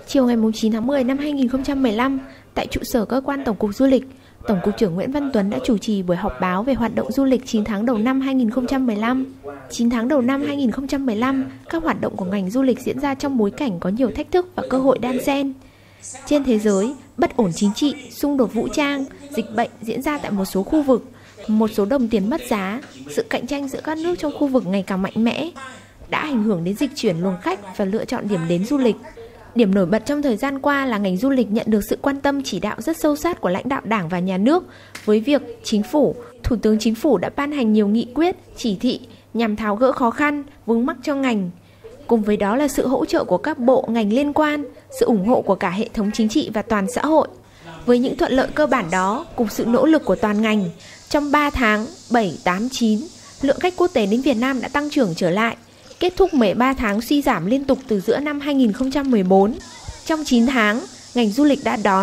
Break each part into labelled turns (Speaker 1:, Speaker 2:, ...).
Speaker 1: Chiều ngày 9 tháng 10 năm 2015, tại trụ sở cơ quan Tổng cục Du lịch, Tổng cục trưởng Nguyễn Văn Tuấn đã chủ trì buổi họp báo về hoạt động du lịch 9 tháng đầu năm 2015. 9 tháng đầu năm 2015, các hoạt động của ngành du lịch diễn ra trong bối cảnh có nhiều thách thức và cơ hội đan xen. Trên thế giới, bất ổn chính trị, xung đột vũ trang, dịch bệnh diễn ra tại một số khu vực, một số đồng tiền mất giá, sự cạnh tranh giữa các nước trong khu vực ngày càng mạnh mẽ, đã ảnh hưởng đến dịch chuyển luồng khách và lựa chọn điểm đến du lịch. Điểm nổi bật trong thời gian qua là ngành du lịch nhận được sự quan tâm chỉ đạo rất sâu sát của lãnh đạo Đảng và Nhà nước với việc Thủ tướng Chính phủ đã ban hành nhiều nghị quyết, chỉ thị nhằm tháo gỡ khó khăn, vướng mắc cho ngành. Cùng với đó là sự hỗ trợ của các bộ, ngành liên quan, sự ủng hộ của cả hệ thống chính trị và toàn xã hội. Với những thuận lợi cơ bản đó, cùng sự nỗ lực của toàn ngành, trong 3 tháng 7, 8, 9, lượng khách quốc tế đến Việt Nam đã tăng trưởng trở lại, kết thúc 13 tháng suy giảm liên tục từ giữa năm 2014. Trong 9 tháng, ngành du lịch đã đón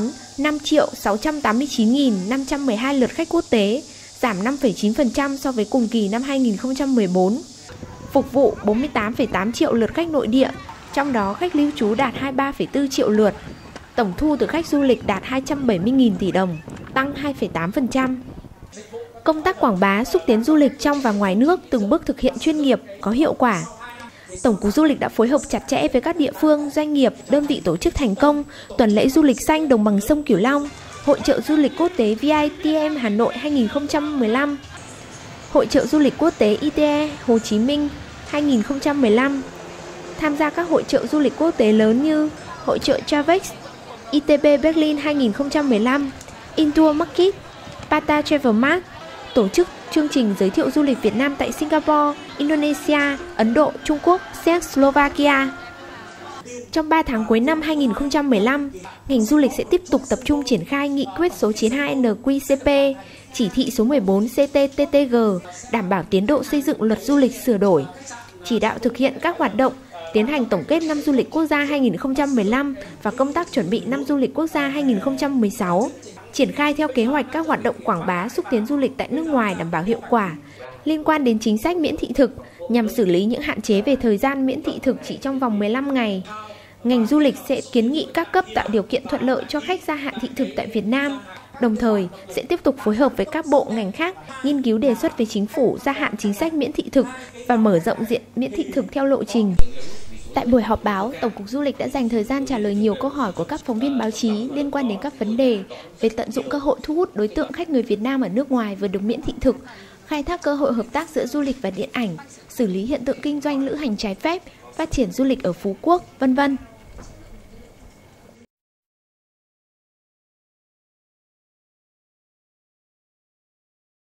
Speaker 1: 5.689.512 lượt khách quốc tế, giảm 5,9% so với cùng kỳ năm 2014. Phục vụ 48,8 triệu lượt khách nội địa, trong đó khách lưu trú đạt 23,4 triệu lượt. Tổng thu từ khách du lịch đạt 270.000 tỷ đồng, tăng 2,8%. Công tác quảng bá xúc tiến du lịch trong và ngoài nước từng bước thực hiện chuyên nghiệp, có hiệu quả. Tổng cục Du lịch đã phối hợp chặt chẽ với các địa phương, doanh nghiệp, đơn vị tổ chức thành công tuần lễ du lịch xanh đồng bằng sông Cửu Long, Hội chợ du lịch quốc tế VITM Hà Nội 2015, Hội chợ du lịch quốc tế ITE Hồ Chí Minh 2015, tham gia các hội chợ du lịch quốc tế lớn như Hội chợ Travex, ITB Berlin 2015, Intour Market, Pata Travel Mart, tổ chức chương trình giới thiệu du lịch Việt Nam tại Singapore, Indonesia, Ấn Độ, Trung Quốc, Séc, Slovakia. Trong 3 tháng cuối năm 2015, ngành du lịch sẽ tiếp tục tập trung triển khai nghị quyết số 92 NQCP, chỉ thị số 14 CTTTG, đảm bảo tiến độ xây dựng luật du lịch sửa đổi, chỉ đạo thực hiện các hoạt động, tiến hành tổng kết năm du lịch quốc gia 2015 và công tác chuẩn bị năm du lịch quốc gia 2016, triển khai theo kế hoạch các hoạt động quảng bá xúc tiến du lịch tại nước ngoài đảm bảo hiệu quả. Liên quan đến chính sách miễn thị thực, nhằm xử lý những hạn chế về thời gian miễn thị thực chỉ trong vòng 15 ngày, ngành du lịch sẽ kiến nghị các cấp tạo điều kiện thuận lợi cho khách gia hạn thị thực tại Việt Nam. Đồng thời, sẽ tiếp tục phối hợp với các bộ ngành khác nghiên cứu đề xuất với chính phủ gia hạn chính sách miễn thị thực và mở rộng diện miễn thị thực theo lộ trình. Tại buổi họp báo, Tổng cục Du lịch đã dành thời gian trả lời nhiều câu hỏi của các phóng viên báo chí liên quan đến các vấn đề về tận dụng cơ hội thu hút đối tượng khách người Việt Nam ở nước ngoài vừa được miễn thị thực, khai thác cơ hội hợp tác giữa du lịch và điện ảnh, xử lý hiện tượng kinh doanh lữ hành trái phép, phát triển du lịch ở Phú Quốc, vân vân.